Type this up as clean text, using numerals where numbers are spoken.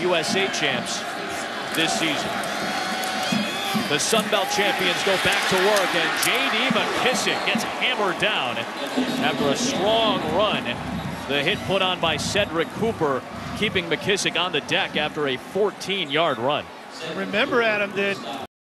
USA champs this season. The Sun Belt champions go back to work, and J.D. McKissic gets hammered down after a strong run. The hit put on by Cedric Cooper, keeping McKissic on the deck after a 14-yard run. Remember, Adam, that